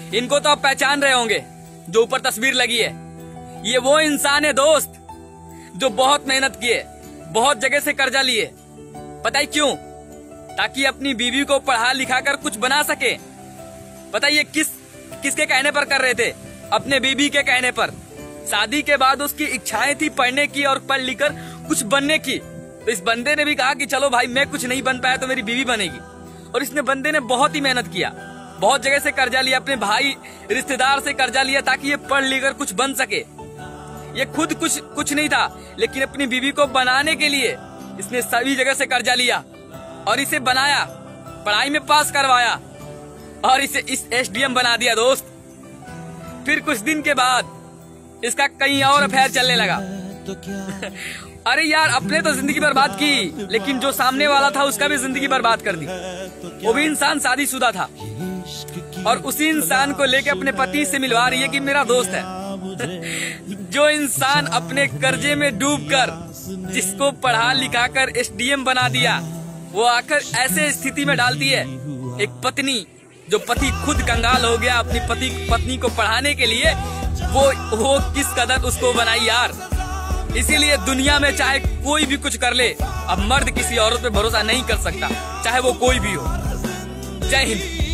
इनको तो आप पहचान रहे होंगे, जो ऊपर तस्वीर लगी है। ये वो इंसान है दोस्त जो बहुत मेहनत किए, बहुत जगह से कर्जा लिए। पता है क्यों? ताकि अपनी बीवी को पढ़ा लिखा कर कुछ बना सके। पता है ये किसके कहने पर कर रहे थे? अपने बीवी के कहने पर। शादी के बाद उसकी इच्छाएं थी पढ़ने की और पढ़ लिख कर कुछ बनने की। तो इस बंदे ने भी कहा कि चलो भाई, मैं कुछ नहीं बन पाया तो मेरी बीवी बनेगी। और इसने बंदे ने बहुत ही मेहनत किया, बहुत जगह से कर्जा लिया, अपने भाई रिश्तेदार से कर्जा लिया ताकि ये पढ़ लिख कर कुछ बन सके। ये खुद कुछ नहीं था, लेकिन अपनी बीवी को बनाने के लिए इसने सभी जगह से कर्जा लिया और इसे बनाया, पढ़ाई में पास करवाया और इसे इस एसडीएम बना दिया दोस्त। फिर कुछ दिन के बाद इसका कहीं और अफेयर चलने लगा। अरे यार, अपने तो जिंदगी बर्बाद की, लेकिन जो सामने वाला था उसका भी जिंदगी बर्बाद कर दी। वो भी इंसान शादीशुदा था और उसी इंसान को लेके अपने पति से मिलवा रही है कि मेरा दोस्त है। जो इंसान अपने कर्जे में डूबकर जिसको पढ़ा लिखा कर एसडीएम बना दिया, वो आकर ऐसे स्थिति में डालती है एक पत्नी, जो पति खुद कंगाल हो गया अपनी पत्नी को पढ़ाने के लिए। वो किस कदर उसको बनाई यार। इसीलिए दुनिया में चाहे कोई भी कुछ कर ले, अब मर्द किसी औरत पे भरोसा नहीं कर सकता, चाहे वो कोई भी हो। जय हिंद।